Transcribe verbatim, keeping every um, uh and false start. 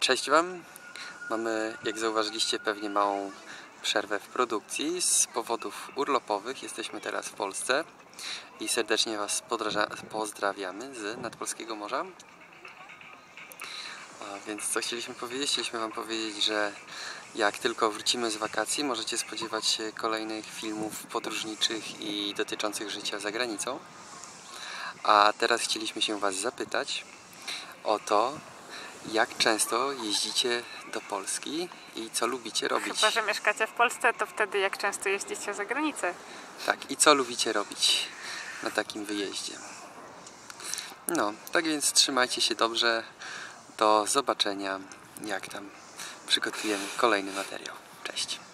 Cześć Wam! Mamy, jak zauważyliście, pewnie małą przerwę w produkcji z powodów urlopowych. Jesteśmy teraz w Polsce i serdecznie Was pozdrawiamy z nadpolskiego morza. A więc co chcieliśmy powiedzieć? Chcieliśmy Wam powiedzieć, że jak tylko wrócimy z wakacji, możecie spodziewać się kolejnych filmów podróżniczych i dotyczących życia za granicą. A teraz chcieliśmy się Was zapytać o to, jak często jeździcie do Polski i co lubicie robić? Chyba że mieszkacie w Polsce, to wtedy jak często jeździcie za granicę? Tak, i co lubicie robić na takim wyjeździe? No, tak więc trzymajcie się dobrze. Do zobaczenia, jak tam przygotujemy kolejny materiał. Cześć!